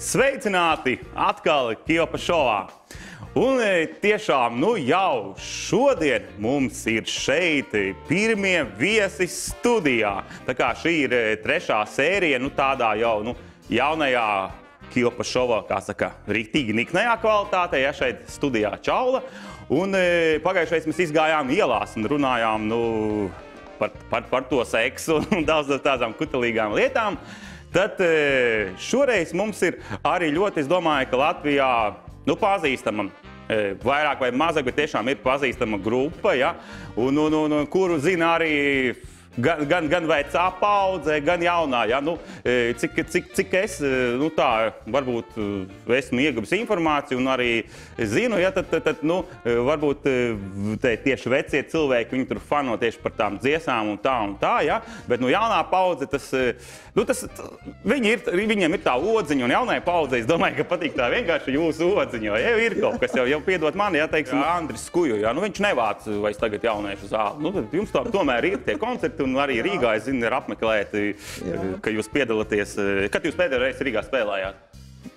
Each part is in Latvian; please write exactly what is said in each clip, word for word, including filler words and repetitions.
Sveicināti atkal Kiopa šovā. Un tiešām, nu jau šodien mums ir šeit pirmie viesi studijā. Tā kā šī ir trešā sērija, nu tādā jau nu, jaunajā Kiopa šovā, kā saka, riktīgi niknajā kvalitātē, ja šeit studijā Čaula. Un pagājušais mēs izgājām ielās un runājām nu, par, par, par to seksu un daudz tādām kutelīgām lietām. Tad šoreiz mums ir arī ļoti, es domāju, ka Latvijā nu, pazīstama, vairāk vai mazāk, bet tiešām ir pazīstama grupa, ja? un, un, un, kuru zina arī gan, gan, gan vecā paudze, gan jaunā. Ja? Nu, cik, cik, cik es nu, tā, varbūt esmu ieguvis informāciju un arī zinu, ja? tad, tad, tad nu, varbūt te, tieši vecie cilvēki, viņi tur fano tieši par tām dziesmām un tā un tā, ja? Bet nu, jaunā paudze, tas, nu, tas, viņi ir, viņiem ir tā odziņa, un jaunai paudzei, es domāju, ka patīk tā vienkārši jūsu odziņa, jo jau ir kaut kas, jau, jau piedot mani, ja teiksim, Andris Skuju, ja? Nu, viņš nevāc vairs tagad jauniešu zāli. Nu, tad jums tā, tomēr ir tie koncerti, un arī Rīgā, es zinu, ir apmeklēti, ka jūs piedalāties. Kad jūs pēdējo reizi Rīgā spēlējāt?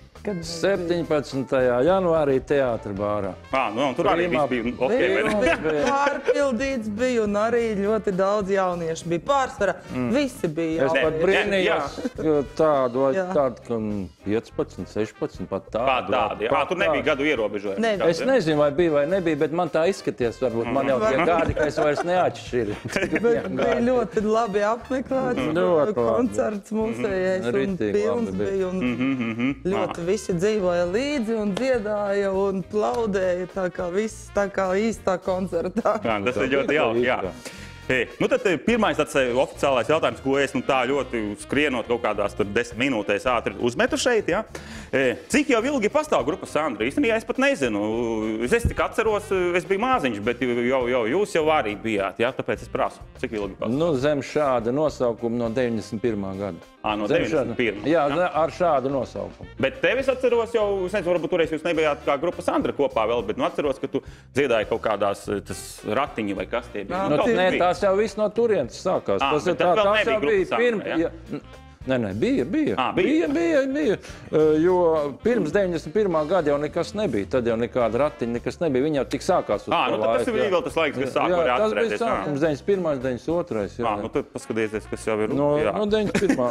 septiņpadsmitajā janvārī teātra bārā. Ah, nu, un tur arī viss bija okay, vai ne? Pārpildīts bija un arī ļoti daudz jauniešu bija. Pārsvarā mm. visi bija jaunieši. Es pat brīnījos tādu, vai tādu, ka piecpadsmit, sešpadsmit, pat tādu. Pat tādu, jā. Tur nebija gadu ierobežojumi. Nebija. Es nezinu, vai bija vai nebija, bet man tā izskaties, varbūt man jau tie gadi, ka es vairs neatšķiri. Bet bija ļoti labi apmeklēts koncerts mūsējais un pilns bija un ļoti visi dzīvoja līdzi un dziedāja un plaudēja tā kā viss, tā kā īstā koncertā. Jā, tas ir ļoti jauki, jā. Nu tad pirmais tāds oficiālais jautājums, ko es nu tā ļoti skrienot kaut kādās tur desmit minūtēs ātri uzmetu šeit, ja? Cik jau ilgi pastāv grupa Sandra? Īstenībā es pat nezinu. Es tik atceros, es biju māziņš, bet jau, jau jūs jau arī bijāt, ja? Tāpēc es prasu, cik ilgi pastāv? Nu, zem šāda nosaukuma no deviņdesmit pirmā gada. Ā, no deviņdesmit pirmā. Jā, ar šādu nosaukumu. Bet tev es atceros jau, es nezinu, varbūt toreiz jūs nebijāt kā grupa Sandra kopā vēl, bet nu atceros, ka tu dziedāji kaut kādās tas ratiņi vai kas tie bija. Nu, nē, tās jau viss no turienes sākās. À, tas, tā, tā, tas jau bija pirms. Ja? Nē, nē, bija, bija. À, bija. Bija, bija, bija. Jo pirms deviņdesmit pirmā gada jau nekas nebija. Tad jau nekāda ratiņa, nekas nebija. Viņi jau tik sākās uz à, nu, tas ir vēl tas laiks, kas sāk arī atcerēties. Tas bija sākums deviņdesmit pirmais, deviņdesmit otrais. Jā, nu tad paskatieties, kas jau ir. No, no deviņdesmit pirmā.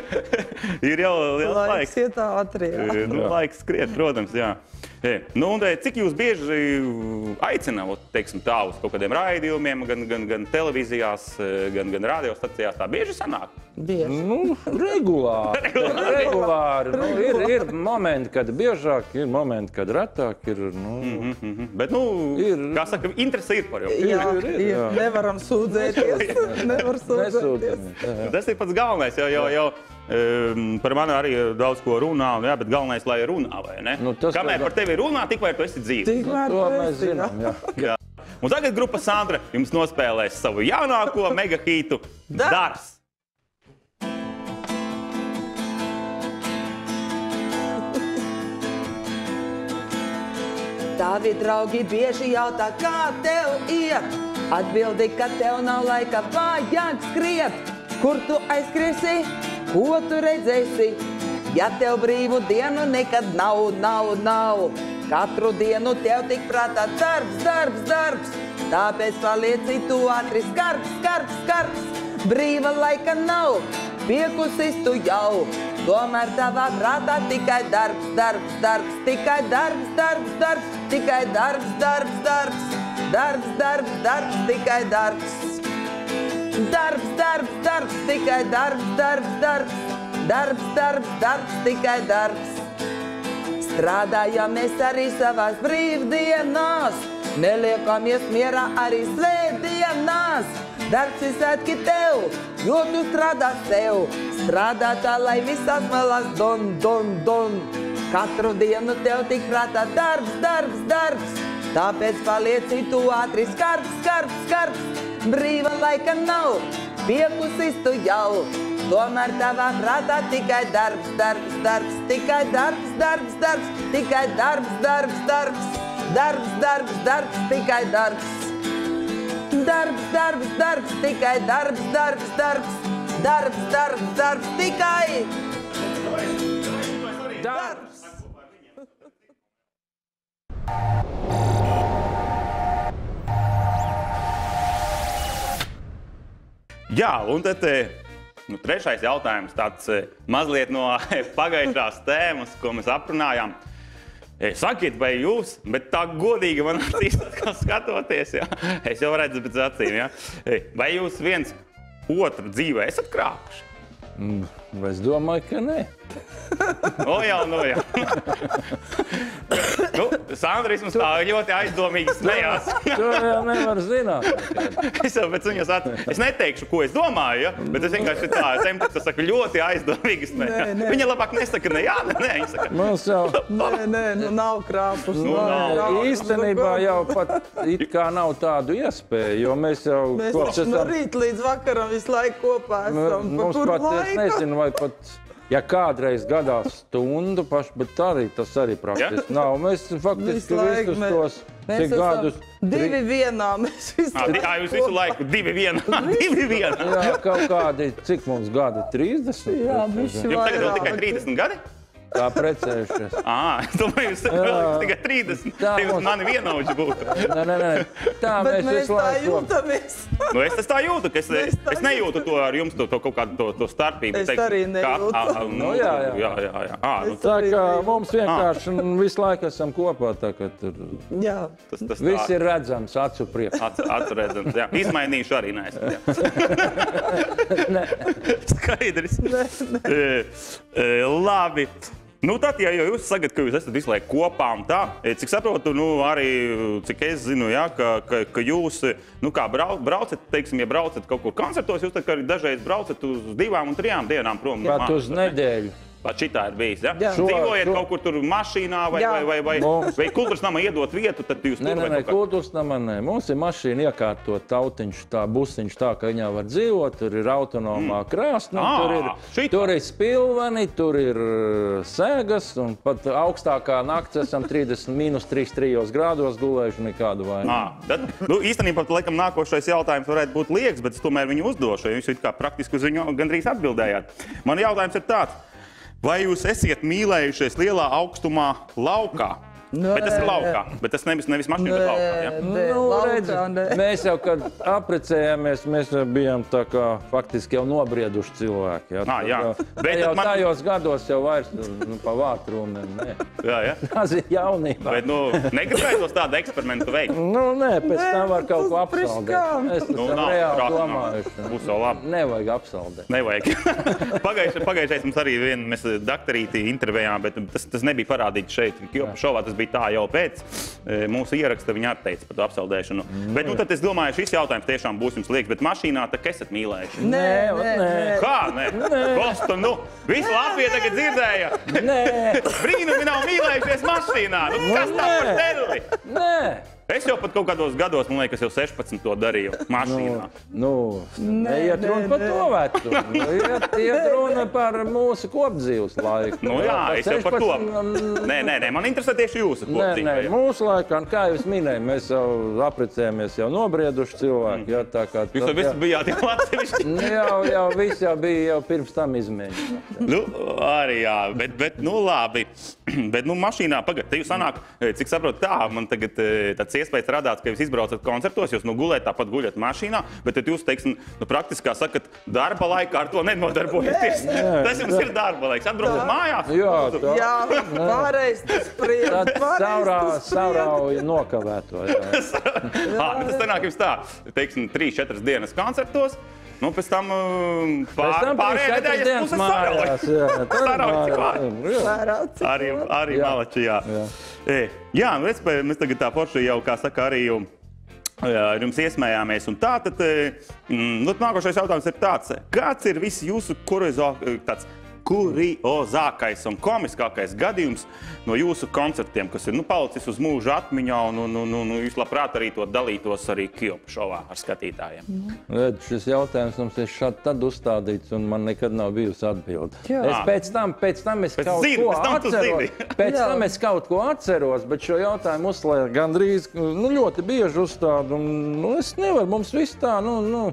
Ir jau liels laiks. Laiks iet ātri, jā. Nu, laiks skriet, protams, jā. Nu, un cik jūs bieži aicināt, teiksim tā, uz kaut kādiem raidījumiem, gan, gan, gan televīzijās, gan, gan radiostacijās, tā bieži sanāk? Bieži. Nu, regulāri. regulāri. Nu, ir, ir momenti, kad biežāk, ir momenti, kad retāk ir. Nu, mm -hmm. Bet, nu, ir, kā saka, interese ir par jums. Jā, ir, ir, jā. Nevaram sūdzēties. Nevar sūdzēties. Tas ir pats galvenais, jau, jau, jau. Um, par mani arī daudz ko runā, jā, bet galvenais, lai runā, vai ne? Nu, tas, Kamēr par tevi runā, tikmēr tu esi dzīves. Tikmēr to mēs zinām, jā. jā. Un tagad grupa Sandra jums nospēlēs savu jaunāko megahītu Darbs. Tavi draugi bieži jautā, kā tev iet? Atbildi, ka tev nav laika vajag skriet. Kur tu aizskriesi? Ko tu redzēsi? Ja tev brīvu dienu nekad nav, nav, nav. Katru dienu tev tik prātā darbs, darbs, darbs. Tāpēc palieci tu ātri skarbs, skarbs, skarbs. Brīva laika nav, piekusis tu jau. Tomēr tavā prātā tikai darbs, darbs, darbs. Tikai darbs, darbs, darbs. Tikai darbs, darbs, darbs. Darbs, darbs, darbs, tikai darbs. Darbs, darbs, darbs, tikai darbs, darbs, darbs. Darbs, darbs, darbs, tikai darbs. Strādājam mēs arī savās brīvdienās. Neliekamies mierā arī svētdienās. Darbs ir svētki tev, jo tu strādā sev. Strādā tā, lai visās malās don, don, don. Katru dienu tev tik prātā darbs, darbs, darbs. Tāpēc palieci tu ātri skarbs, skarbs, skarbs. Brīva laika nav, piekusis tu jau. Tomēr tavā prātā tikai darbs, darbs, darbs. Tikai darbs, darbs, darbs. Tikai darbs, darbs, darbs. Darbs, darbs, darbs, tikai darbs. Darbs, darbs, darbs, tikai darbs, darbs, darbs. Darbs, darbs, darbs, tikai darbs. Jā, un tad nu, trešais jautājums tāds mazliet no pagājušās tēmas, ko mēs aprunājām. Sakiet, vai jūs, bet tā godīgi man acīs skatoties, jā, es jau redzu pēc acīm, jā. Vai jūs viens otru dzīvē esat krāpuši? Mm, es domāju, ka nē. O jā, no jā. Nu, Sandra vismaz tā ļoti aizdomīgi smējās. To jau nevar zināt. Es jau pēc viņas at... Es neteikšu, ko es domāju, ja? Bet es vienkārši tā, es emtiks, tas saka ļoti aizdomīgi smējās. Viņa labāk nesaka ne jā, ne nē. Viņa saka, mums jau... Nē, nē, nu nav krāpus. Nu, nav. nav. Īstenībā jau pat it kā nav tādu iespēju, jo mēs jau... Mēs taču no rīta līdz vakaram visu laiku kopā esam. Mums pat, es nezinu, vai pat... Ja kādreiz gadā stundu paši, bet arī tas arī praktiski ja? Nav. Mēs faktiski visus tos cik gadus... Divi vienā, mēs visu laiku. Ā, jūs visu laiku divi vienā, divi vienā. Jā, kaut kādi, cik mums gadi, trīsdesmit? Jā, bišķi vairāk. Jums tagad vēl tikai trīsdesmit gadi? Tā precējušies. Ā, es domāju, jūs tikai trīsdesmit. Tā jūs mani vienauģi būtu. Nē, nē, nē. Tā bet mēs mēs visu tā laiku... jūtamies. Nu, es tas tā jūtu, ka es, es, es nejūtu to ar jums, to, to kaut kādu to, to starpību. Es arī nejūtu. Kā, a, a, nu, jā, jā. jā, jā, jā. À, nu, tā kā mums vienkārši visu laiku esam kopā, tā kā tur... Jā. Tas, tas viss tā. Ir redzams, acu priekš. Acu, acu redzams, jā. Izmainīšu arī neesmu, jā. Skaidrs. Nē, nē. E, labi. Nu, tad, ja jūs sagat, ka jūs esat visu laiku kopā un tā, cik saprotu, nu, arī, cik es zinu, jā, ka, ka, ka jūs, nu, kā brau, braucat, teiksim, ja braucat kaut kur koncertos, jūs tā kā arī dažreiz braucat uz divām un trijām dienām prom. Pat uz nedēļu. Pat šitā ir bijis, ja? Jā. Dzīvojiet Šo, šo. kaut kur tur mašīnā vai, Jā. vai, vai, vai, Mums. vai kultūras nama iedot vietu, tad jūs Nē, tur nē, vai nē, kaut kā... kultūras namā nē. Mums ir mašīna iekārtot tautiņš, tā busiņš tā, ka viņā var dzīvot, tur ir autonomā mm. krāsna, Ā, tur ir, šitā. tur ir spilveni, tur ir uh, sēgas, un pat augstākā nakts esam trīsdesmit mīnus trīs trijos grādos gulējuši nekādu vainu. À, tad, nu, īstenībā, laikam, nākošais jautājums varētu būt liekas, bet es tomēr viņu uzdošu, jo jūs it kā praktiski uz viņu gandrīz atbildējāt. Man jautājums ir tāds. Vai jūs esat mīlējušies lielā augstumā laukā? Nē. Bet tas ir laukā, bet tas nevis, nevis mašīna, bet laukā, ja? Nē, Nu, laukā, redz, nē. mēs jau, kad apprecējāmies, mēs jau bijām tā kā faktiski jau nobrieduši cilvēki. Ja? Ā, jā. Bet Bet jau man- tajos gados jau vairs nu, pa vātrūmēm, nē. Jā, ja? Tas ir jaunībā. Bet, nu, negribētos tādu eksperimentu veikt. Nu, nē, pēc Nē, tam var kaut ko tas apsaldēt. priekš Mēs Nu, esam nav, reāli prāt, nav. domājuši. Būs jau labi. Nevajag apsaldēt. Nevajag. Pagājušais, pagājušais mums arī vien, mēs daktarīti intervējām, bet tas, tas nebija parādīts šeit. Jo šovā tas bija tā jau pēc e, mūsu ieraksta, viņa atteica par to apsaldēšanu. Mm. Bet, nu, tad es domāju, šis jautājums tiešām būs jums liekas, bet mašīnā tā kā esat mīlējuši. Nē, ot, nē, nē. nē. Kā? Nē. Kosta, nu, visu Latviju tagad dzirdēja. Nē, Brīnumi nav mīlējušies mašīnā. Nu, kas tā par terli? nē. Es jau pat kaut kādos gados, man liekas, jau sešpadsmit to darīju mašīnā. Nu, neiet nē, runa par nē. to vecumu. Nu, Iet, iet runa par mūsu kopdzīves laiku. Nu jā, Par es jau par to. sešpadsmit, Nē, nē, nē, man interesē tieši jūsu Nē, nē, kopdzīve. mūsu laikā, kā jau es minēju, mēs jau apprecējāmies jau nobrieduši cilvēki. Jā, tā kā Jūs jau visi bijāt jau atsevišķi. jau, jau viss jau bija jau pirms tam izmēģināts. Nu, arī jā, bet, bet nu labi. Bet, nu, mašīnā, pagad, te jūs sanāk, cik saprotu tā, man tagad eh, tāds iespējas radāts, ka jūs izbraucat koncertos, jūs nu gulēt, tāpat guļat mašīnā, bet tad jūs, teiksim, nu, praktiski kā sakat, darba laikā ar to nenodarbojaties. Tas jums ir darba laiks. Atbraucat mājās? Jā, tā. Jā, pārējais tas prieks. Tad saurā, Pārējais tas prieks. saurauja nokavēto. Jā. Ā, bet tas sanāk jums tā, teiksim, trīs četras dienas koncertos, nu, pēc tam um, Pēc pār, tam bija pārējā četras nedēļas dienas puses mājās. Jā, tad Sarauj, cik mājās. Jā. Pārāk cik Arī, labi. arī Jā. malači, jā. Jā. E, jā, nu, redz, pēc- mēs tagad tā forši jau, kā saka, arī jau, jā, ar jums iesmējāmies. Un tā tad, e, mm, nu, nākošais jautājums ir tāds, kāds ir viss jūsu kuriozā, tāds kuriozākais un komiskākais gadījums no jūsu koncertiem, kas ir, nu, palicis uz mūžu atmiņā, un, un, un, un jūs labprāt arī to dalītos arī Kiopa šovā ar skatītājiem? Red, šis jautājums mums ir šādi tad uzstādīts, un man nekad nav bijusi atbilde. Jā. Es pēc tam, pēc tam es Pēc kaut zini, ko pēc tam tu atceros. zini. Pēc Jā. tam es kaut ko atceros, bet šo jautājumu uzslēg gandrīz, nu, ļoti bieži uzstādu, un, nu, es nevaru, mums viss tā, nu, nu,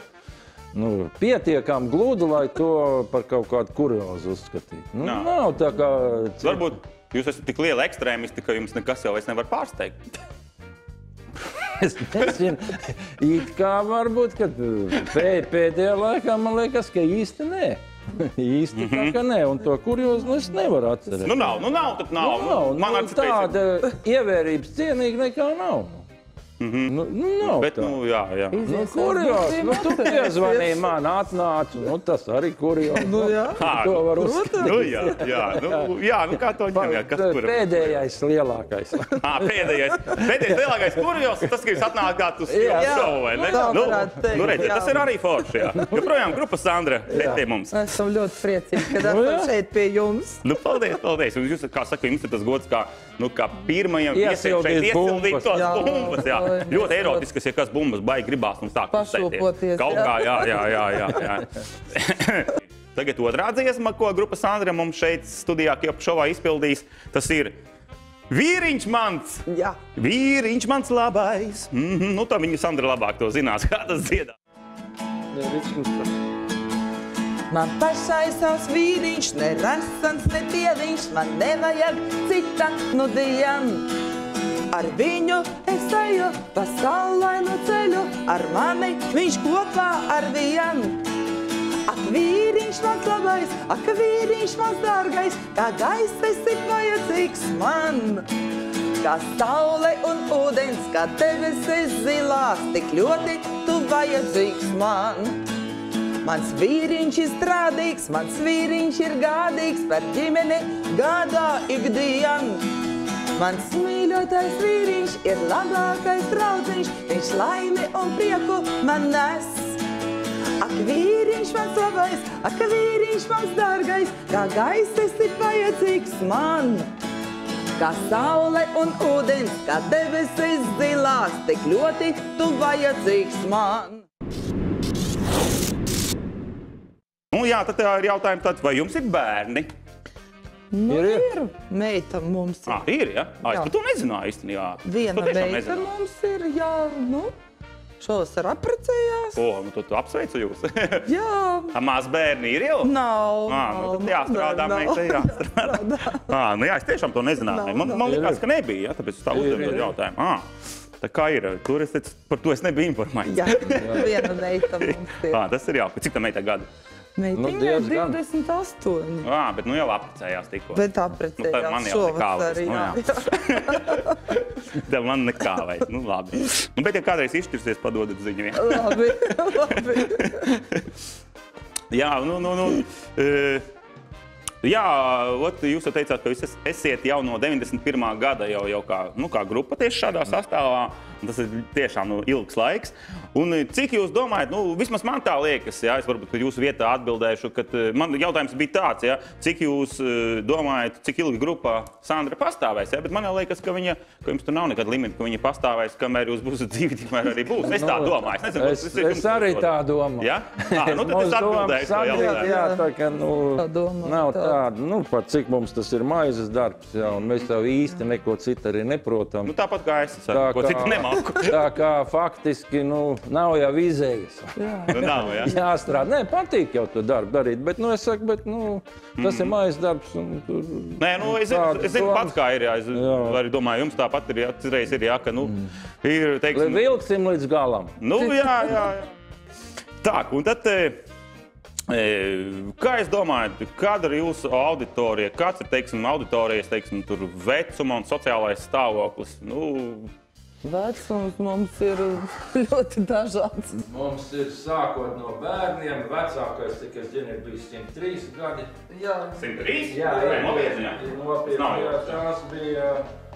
nu, pietiekam gludi, lai to par kaut kādu kuriozu uzskatītu. Nu, Jā. nav tā kā... Varbūt jūs esat tik lieli ekstrēmisti, ka jums nekas jau vairs nevar pārsteigt. Es nezinu, it kā varbūt, ka pēdējā laikā man liekas, ka īsti nē. Īsti tā kā nē, un to kuriozu nu, es nevaru atcerēt. Nu nav, nu nav, tad nav. Nu, nav, Man nu, tāda ievērības cienīga nekā nav. Mhm. Nu, nu nav Bet, tā. nu, jā, jā. Nu, kurios, nu, tu piezvanīji man, atnāc, nu, tas arī kurios. Nu, jā. Kā, To var uzskatīt. Nu, jā, jā, nu, jā, nu kā to ņem, jā, kas kur? Pēdējais lielākais. Ā, pēdējais, pēdējais lielākais kurjos, tas, ka jūs atnākāt uz Jā. šovu, vai ne? Tā Nu, varētu teikt, nu, redziet, jā. tas ir arī forši, jā. Joprojām grupa Sandra pie mums. Esam ļoti priecīgi, kad Nu, esam jā. šeit pie jums. Nu, paldies, paldies. Un jūs, kā saka, jums ir tas gods, kā, nu, kā pirmajam iesiet šeit Iesildīt iesildīt bumbas. tos Jā. bumbas, jā. Oi, Ļoti mēs erotiskas, ja kas bumbas baigi gribās mums tā Pašūpoties, Kaut jā. kā, jā, jā, jā, jā, jā. Tagad otrā dziesma, ko grupa Sandra mums šeit studijā Kjopšovā izpildīs, tas ir Vīriņš mans, Jā. vīriņš mans labais. Mm-hmm. Nu, tā viņa Sandra labāk to zinās, kā tas dziedā. Man pašai savs vīriņš, ne rasans, ne dieviņš, man nevajag cita nu dienu. Ar viņu es eju pa saulainu ceļu, ar mani viņš kopā ar vienu. Ak, vīriņš mans labais, ak, vīriņš mans dārgais, kā gaisa esi vajadzīgs man. Kā saule un ūdens, kā debesis zilās, tik ļoti tu vajadzīgs man. Mans vīriņš ir strādīgs, mans vīriņš ir gādīgs, par ģimeni gādā ikdien. Mans mīļotais vīriņš ir labākais draudziņš, viņš laimi un prieku man nes. Ak, vīriņš mans labais, ak, vīriņš mans dārgais, kā gaisa esi vajadzīgs man. Kā saule un ūdens, kā debesis zilās, tik ļoti tu vajadzīgs man. Nu, jā, tad tā ir jautājums tāds, vai jums ir bērni? Nu, Ir, ir. ir. Meita mums ir. Ā, ir, ja? Ā, Jā. es par to nezināju īstenībā. Viena To tiešām meita nezināju. mums ir, jā, nu, šovasar apprecējās. O, nu tu, tu apsveicu jūs. Jā, A, maz bērni ir jau? nav. Ā, nu tad jāstrādā, nav, meita, jāstrādā. Ā, nu jā, es tiešām to nezināju. Nav, Man, nav. man likās, ka nebija, ja? Tāpēc es tā Ir, uzdevu ir. to jautājumu. Ā, tā kā ir, tur es teicu, par to es nebiju informēts. Jā, viena meita mums ir. Ā, tas ir jauki. Cik tā meita gadu? Meitiņa ir diezgan. divdesmit astoņi. Ā, bet nu jau apprecējās tikko. Bet Nu, tad apprecējās man jau nekā šovasar, vairs, nu jā. jā. Tev man nekā vairs, nu labi. Nu, bet ja kādreiz izšķirsies, padodat ziņu. Ja? Labi, labi. Jā, nu, nu, nu. e, Jā, ot, jūs jau teicāt, ka jūs es- esiet jau no deviņdesmit pirmā gada jau, jau kā, nu, kā grupa tieši šādā sastāvā. Un tas ir tiešām nu, ilgs laiks. Un e, cik jūs domājat, nu, vismaz man tā liekas, jā, es varbūt jūsu vietā atbildēšu, ka e, man jautājums bija tāds, jā, cik jūs e, domājat, cik ilgi grupā Sandra pastāvēs, jā, bet man jau liekas, ka viņa, ka jums tur nav nekāda limita, ka viņa pastāvēs, kamēr jūs būsiet dzīvi, tikmēr arī būs. Es tā domāju. Es, nezinu, Es, tas ir jums es arī uzdod. tā domāju. Jā? Ā, nu, tad es Mūsu atbildēju domas to sakrīt, jautājumu. jā, tā kā, nu, Tā doma, nav tā. tāda, nu, pat cik mums tas ir maizes darbs, jā, un mēs jau īsti neko citu arī neprotam. Nu, tāpat kā es, es ko citu nemāku. tā kā faktiski, nu, nav jau izējas. Nu, nav, jā. Jāstrādā. Nē, patīk jau to darbu darīt, bet, nu, es saku, bet, nu, tas ir maizes darbs. Un, tur, Nē, nu, es, zinu, tādas es zinu domas. pats, kā ir. Jā. Es Jā. arī domāju, jums tāpat ir. Jā, citreiz ir, jā, ka, nu, ir, Lai teiksim, vilksim līdz galam. nu, jā, jā, jā. Tā, un tad, e, e, kā jūs domājat, kāda ir jūsu auditorija? Kāds ir, teiksim, auditorijas, teiksim, tur vecuma un sociālais stāvoklis? Nu, Vecums mums ir ļoti dažāds. Mums ir sākot no bērniem, vecākais, cik es zinu, ir bijis simt trīs gadi. Jā, simt trīs? Jā, Vai jā, nopietni, jā? nopietni, Nav jā, jau. tās bija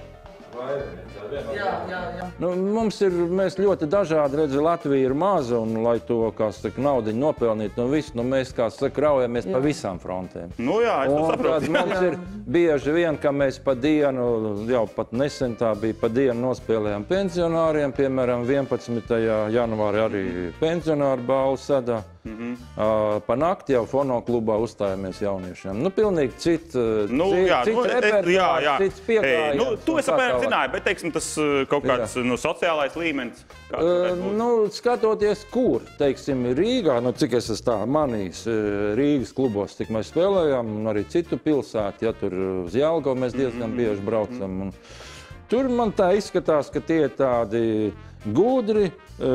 vairāk. jā, jā, jā. Nu, mums ir mēs ļoti dažādi, redzi, Latvija ir maza, un lai to, kā saka, naudiņu nopelnītu no visu, nu, mēs, kā saka, raujamies pa visām frontēm. Nu, jā, es to Un saprotu. tad mums ir bieži vien, ka mēs pa dienu, jau pat nesen tā bija, pa dienu nospēlējām pensionāriem, piemēram, vienpadsmitajā janvārī arī pensionāru balvu sadā. Mm -hmm. Uh, pa nakti jau fonoklubā uzstājāmies jauniešiem. Nu, pilnīgi cits, Nu, cit, jā, cits nu, es- repertuārs, jā, jā. cits Ei, piegājiens. nu, to un es tā apmēram tālāk. zināju, bet, teiksim, tas uh, kaut kāds nu, sociālais līmenis. Kāds varētu Uh, būt? nu, skatoties, kur, teiksim, Rīgā, nu, cik es esmu tā manījis, uh, Rīgas klubos, cik mēs spēlējām, un arī citu pilsētu, ja tur uz Jelgavu mēs diezgan bieži braucam. Un, tur man tā izskatās, ka tie ir tādi gudri,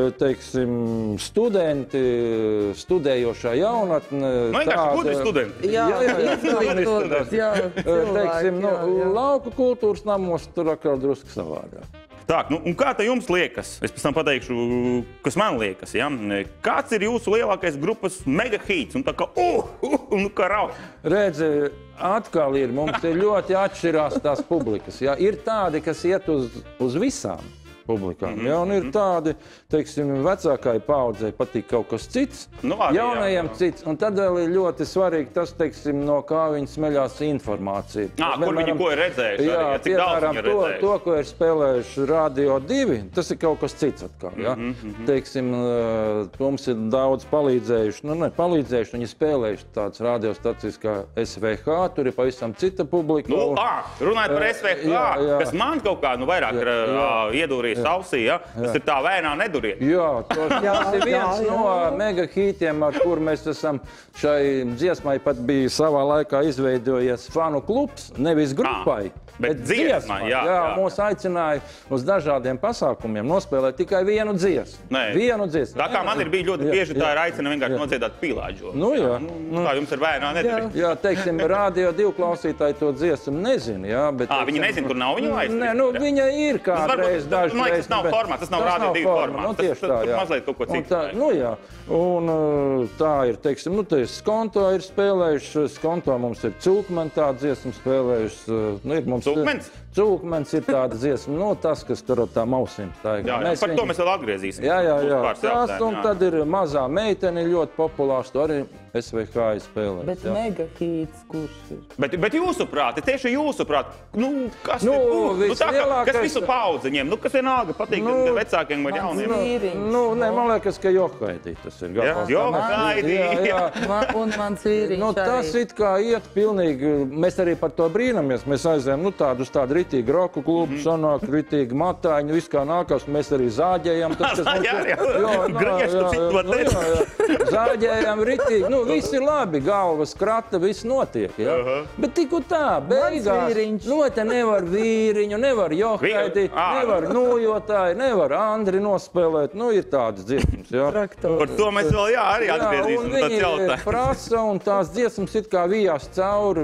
teiksim, studenti, studējošā jaunatne. Nu, vienkārši gudri studenti. Jā, jā, jā, izglītotas, jā, teiksim, nu, jā, jā. lauku kultūras namos tur atkal drusku savādāk. Tā, nu, un kā tā jums liekas? Es pēc tam pateikšu, kas man liekas. Ja? Kāds ir jūsu lielākais grupas megahīts? Un tā kā, uh, uh, nu kā rauj. Redzi, atkal ir, mums ir ļoti atšķirās tās publikas. Ja? Ir tādi, kas iet uz, uz visām publikām. Mm -hmm. Ja, un ir tādi, teiksim, vecākai paaudzei patīk kaut kas cits, nu, arī, jaunajiem jā, jā. cits. Un tad vēl ir ļoti svarīgi tas, teiksim, no kā viņi smeļās informāciju. À, kur viņi ko ir redzējuši? Jā, arī, ja, cik daudz piemēram, viņi ir to, redzējuši? to, ko ir spēlējuši Radio divi, tas ir kaut kas cits atkal. Ja? Mm -hmm. Teiksim, mums ir daudz palīdzējuši, nu ne palīdzējuši, viņi spēlējuši tāds radiostacijas kā S V H, tur ir pavisam cita publika. Nu, ā, runājot par S V H, jā, jā. kas man kaut kā nu, vairāk ir ā, iedūrījis ausī, ja? Tas ir tā vēnā neduriet. Jā, to, tas ir viens jā, jā, no jā. megahītiem, ar kur mēs esam šai dziesmai pat bija savā laikā izveidojies fanu klubs, nevis grupai. À. Bet dziesmai, jā, jā, jā. mūs aicināja uz dažādiem pasākumiem nospēlēt tikai vienu dziesmu. Nē. Vienu dziesmu. Tā kā man ir bija ļoti Jā, bieži, jā. tā ir aicina vienkārši nodziedāt pīlāģo. Nu, jā. Nu, tā jums ir vēnā neduriet. Jā, teiksim, Radio divi klausītāji to dziesmu nezina, jā, bet... À, viņi nezina, kur nav viņa laista? Nē, nu, viņa ir kādreiz dažreiz. Man liekas, tas nav bet- formāts, tas nav Radio divi formāts. Nu, Tas- tieši tas- tā, tur jā. mazliet kaut ko Un citu tā, vajag. nu, jā. Un uh, tā ir, teiksim, nu, te Skonto ir spēlējuši, Skonto mums ir Cūkmen tā dziesma spēlējuši. uh, Nu, ir mums Cūkmens? Cūkmens ir tāda dziesma, nu, tas, kas tur ar tām ausīm. Tā ir. Jā, jā, Mēs par to viņu- mēs vēl atgriezīsimies. Jā, jā, Būs jā. pāris Tās, jautājumu, un jā. tad ir mazā meitene ļoti populārs, to arī S V H spēlē. Bet megahīts, kurš ir? Bet, bet jūsuprāt, tieši jūsuprāt, nu, kas, Nu, ir, uh, nu, tā, kā- vislielākais- kas visu paudzi ņem? Nu, kas vienalga patīk Nu, gan vecākiem vai mans jauniem? vīriņš. Nu, nē, man liekas, ka Johaidī tas ir. Jā, galvā. Johaidī. Jā, jā. Man, un mans vīriņš Nu, tas arī. it kā iet pilnīgi, mēs arī par to brīnamies. Mēs aizējām nu, tādu uz tādu ritīgu roku klubu, mm -hmm. sanāk ritīgi matāņu, viss kā nākās, mēs arī zāģējam. Tas, kas mums Jā, ir- jā. nu, Griež, tu citu var nu, teikt. jā, jā. Zāģējam ritīgi, nu, viss ir labi, galvas krata, viss notiek, jā. Aha. Bet tik un tā, beigās, vīriņš. nu, te nevar vīriņu, nevar Johaidī, Ā. nevar nojotāju, nevar Andri nospēlēt, nu, ir tādas dziesmas, jā. Traktor. Par to mēs vēl jā, arī Jā, un atgriezīsimies. Tāds viņi jautājums. prasa, un tās dziesmas it kā vijās cauri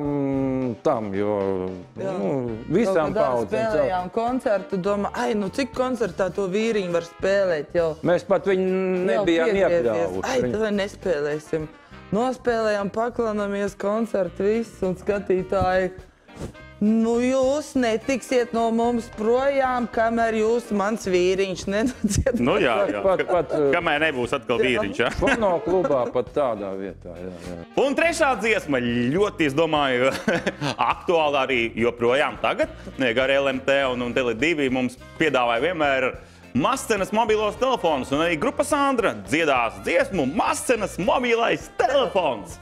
visam tam, jo nu, visām paudzēm. cauri. Spēlējām koncertu, domā, ai, nu cik koncertā to vīriņu var spēlēt jau? Mēs pat viņu nebijām piegriezties. Ai, iekļāvuši. tad vai nespēlēsim. Nospēlējām, paklanamies koncertu viss un skatītāji. Nu, jūs netiksiet no mums projām, kamēr jūs mans vīriņš nenociet. Nu jā, jā. Pat- pat, uh, Kamēr nebūs atkal vīriņš, jā. Fono klubā pat tādā vietā. Jā, jā. Un trešā dziesma ļoti, es domāju, aktuāla arī joprojām tagad. Gar L M T un, un Tele divi mums piedāvāja vienmēr mazcenas mobilos telefonus. Un arī grupa Sandra dziedās dziesmu Mazcenas mobilais telefons.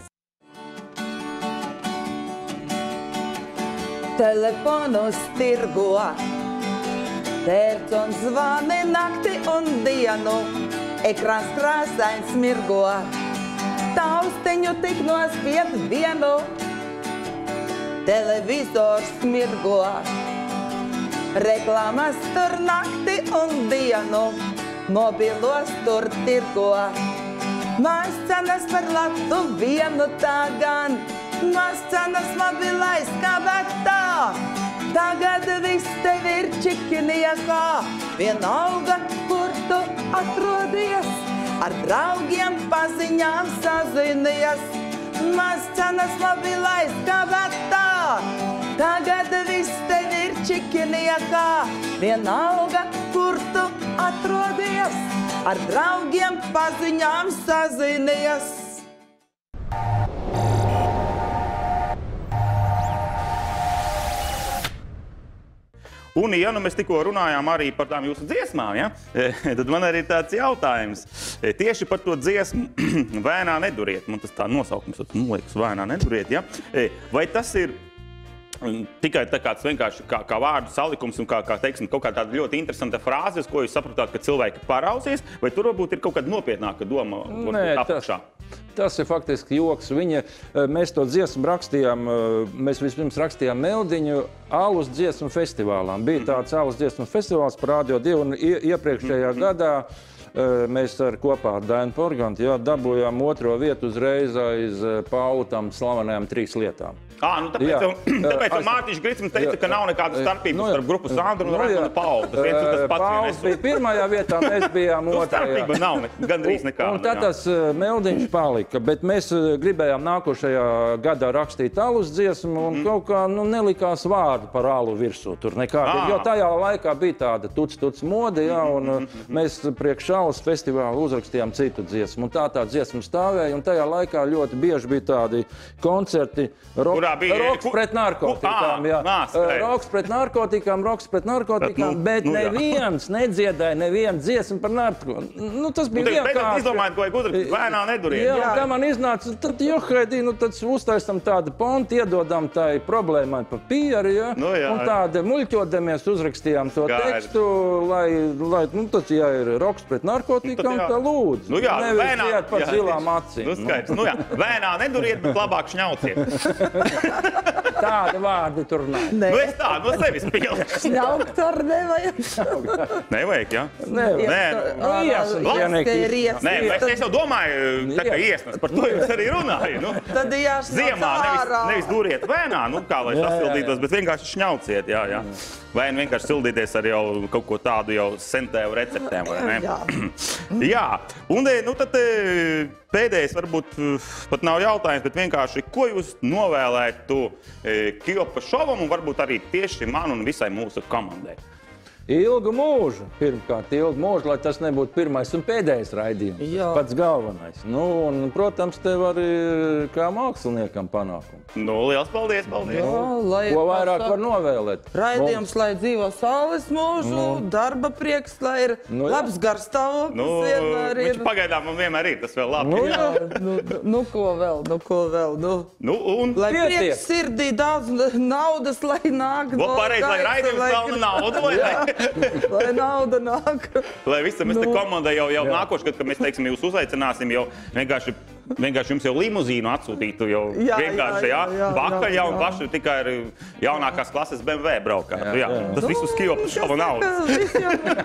Telefonos tirgo, pērc un zvani nakti un dienu, ekrāns krāsains mirgo, tausteņu tik nospied vienu, televizors mirgo, reklāmas tur nakti un dienu, mobilos tur tirgo. Maz cenas par latu vienu tā gan, maz cenas mobilais kabatā. Tagad viss tev ir čikiniekā, vienalga, kur tu atrodies. Ar draugiem paziņām sazinies, maz cenas mobilais kabatā. Tagad viss tev ir čikiniekā, vienalga, kur tu atrodies. Ar draugiem paziņām sazinies. Un, ja nu mēs tikko runājām arī par tām jūsu dziesmām, ja? Tad man arī ir tāds jautājums. Tieši par to dziesmu Vēnā neduriet. Man tas tā nosaukums, nu, liekas, Vēnā neduriet. Ja? Vai tas ir tikai tā kāds vienkārši kā, kā vārdu salikums un kā, kā teiksim, kaut kā tāda ļoti interesanta frāze, ko jūs sapratāt, ka cilvēki parausies, vai tur varbūt ir kaut kāda nopietnāka doma Nē, tas, apakšā? Tas ir faktiski joks. Viņa, mēs to dziesmu rakstījām, mēs vispirms rakstījām meldiņu alus dziesmu festivālām. Bija tāds alus dziesmu festivāls par Radio divi un iepriekšējā gadā mēs ar kopā ar Dainu Porgantu jā, dabūjām otro vietu uzreiz aiz Paula tam slavenajām trīs lietām. À, nu tāpēc, jau, tāpēc jau Mārtiņš Gricins teica, ka nav nekāda starpība nu, starp grupu Sandru un Raimonu Paulu. Tas viens un tas pats. Pauls bija pirmajā vietā, mēs bijām otrajā. Starpība nav ne, gandrīz nekāda. Un tad tas meldiņš palika, bet mēs gribējām nākošajā gadā rakstīt alus dziesmu un mm. kaut kā nu, nelikās vārdu par alu virsū. Tur nekādi, jo tajā laikā bija tāda tuc-tuc mode, jā, un mēs priekš alus festivālu uzrakstījām citu dziesmu. Un tā tā dziesma stāvēja, un tajā laikā ļoti bieži bija tādi koncerti. Rock, bija roks pret narkotikām, jā. Roks pret narkotikām, roks pret narkotikām, bet, nu, bet nu, neviens nedziedāja nevienu dziesmu par narkotikām. Nu, tas bija nu, vienkārši. Bet izdomājot, ko vajag uzrakstīt, vēnā neduriet. Jā, jā. Kā man iznāca, tad, johaidī, nu, tad uztaisam tādu pontu, iedodam tai problēmai papīru, jā. Nu, jā. Un tāda muļķodamies uzrakstījām to Skaidrs. tekstu, lai, lai, nu, tas, ja ir roks pret narkotikām, nu, tā lūdzu. Nu, jā, nevis vēnā, iet par jā, zilām acīm. Nu, skaidrs. Nu, jā, vēnā neduriet, bet labāk šņauciet. Tāda vārdi tur nav. Nu es tā, no sevis pildu. Šņaukt ar nevajag. Nevajag, jā? Nevajag. Nē. Nu, iesnas, ja nekīs. Nē, bet es jau domāju, tā kā iesnas, par to jums arī runāju. Nu, tad jāsnāc ziemā nevis, nevis duriet vēnā, nu kā lai sasildītos, bet vienkārši šņauciet, jā, jā. Vai vienkārši sildīties ar jau kaut ko tādu jau sentēvu receptēm, vai ne? Jā. Jā, un nu tad pēdējais varbūt pat nav jautājums, bet vienkārši, ko jūs novēlētu Kiopa šovam un varbūt arī tieši man un visai mūsu komandai? Ilgu mūžu, pirmkārt, ilgu mūžu, lai tas nebūtu pirmais un pēdējais raidījums. Jā. Pats galvenais. Nu, un, protams, tev arī kā māksliniekam panākumu. Nu, liels paldies, paldies. Jā, lai ko vairāk var novēlēt? Raidījums, lai dzīvo saules mūžu, nu. darba prieks, lai ir nu, labs garstāvoklis. Nu, vienmēr ir. Viņš pagaidām man vienmēr ir, tas vēl labi. Nu, jā. nu, nu, ko vēl, nu, ko vēl, nu. Nu, un? Lai prieks sirdī daudz naudas, lai nāk no pareiz, lai raidījums pelna naudu, vai ne? Lai nauda nāk. Lai visam mēs te komandai jau, jau nākošgad, kad mēs, teiksim, jūs uzaicināsim, jau vienkārši, vienkārši jums jau limuzīnu atsūtītu jau jā, vienkārši, jā, jā, jā bakaļ jau un paši tikai ar jaunākās klases B M W braukātu, jā. jā. Tas visu uz Kiopa šova naudas.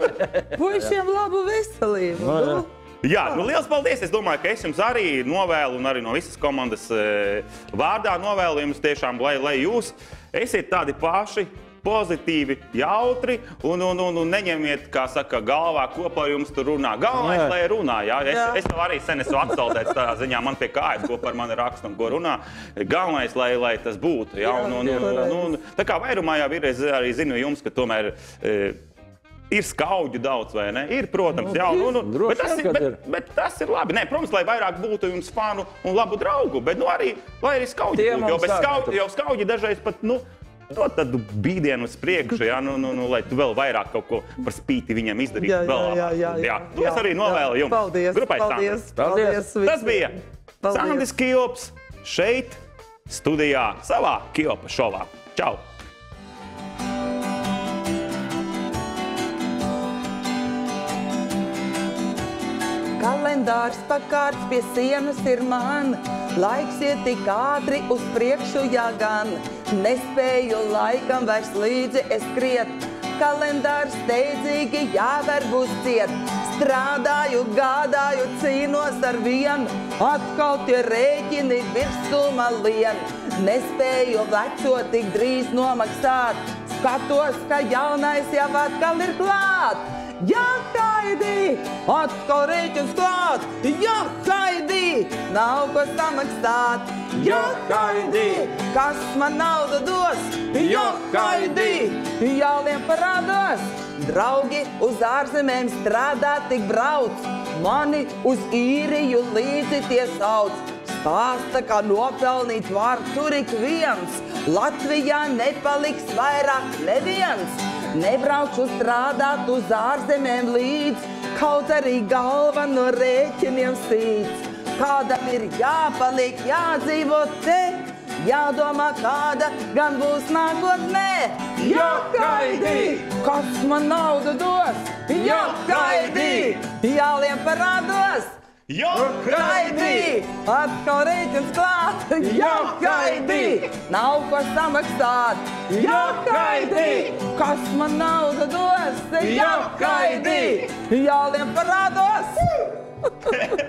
Puišiem labu veselību. No, jā, nu liels paldies. Es domāju, ka es jums arī novēlu un arī no visas komandas e, vārdā novēlu jums tiešām, lai, lai jūs esiet tādi paši pozitīvi, jautri un, un, un, un neņemiet, kā saka, galvā, ko par jums tur runā. Galvenais, lai runā, jā. Es, jā. es tev arī sen esmu atsaldēts tādā ziņā, man pie kājas, ko par mani raksta un ko runā. Galvenais, lai, lai tas būtu, jā. Un, un, un, un, un, tā kā vairumā jau ir, es arī zinu jums, ka tomēr e, ir skauģu daudz, vai ne? Ir, protams, jā. Un, un, bet, tas ir, bet, bet tas ir labi. Nē, protams, lai vairāk būtu jums fanu un labu draugu, bet nu arī, lai arī skauģi būtu, jo bez skauģi, jau skauģi dažreiz pat, nu, dot tādu bīdienu uz priekšu, jā, nu, nu, nu, lai tu vēl vairāk kaut ko par spīti viņam izdarītu. Jā, jā, jā, jā, jā. jā. To es arī novēlu jums. Paldies, Grupai paldies, Sandis. paldies. paldies Tas bija paldies. Sandis Kiops šeit, studijā, savā Kiopa šovā. Čau! Kalendārs pakārts pie sienas ir man, laiks iet tik ātri uz priekšu jāgan. Nespēju laikam vairs līdzi es skriet, kalendārs steidzīgi jāver būs ciet. Strādāju, gādāju, cīnos ar vienu, atkal tie rēķini virsuma lien. Nespēju veco tik drīz nomaksāt, skatos, ka jaunais jau atkal ir klāt. Jākaidī, atkal rēķins klāt, jākaidī, nav ko samaksāt. Jākaidī, kas man naudu dos, jākaidī, jāliem parādos. Draugi uz ārzemēm strādā tik brauc, mani uz īriju līdzi tie sauc. Stāsta, kā nopelnīt var tur ik viens, Latvijā nepaliks vairāk neviens. Nebraucu strādāt uz ārzemēm līdz, kaut arī galva no rēķiniem sīc. Kādam ir jāpaliek, jādzīvo te, jādomā, kāda gan būs nākotnē. Jākaidī, kas man naudu dos, jākaidī, jāliem parādos. Johaidī! Atkal rēķins klāt! Johaidī! Nav ko samaksāt! Johaidī! Kas man naudu dos? Johaidī! Jāliem parādos!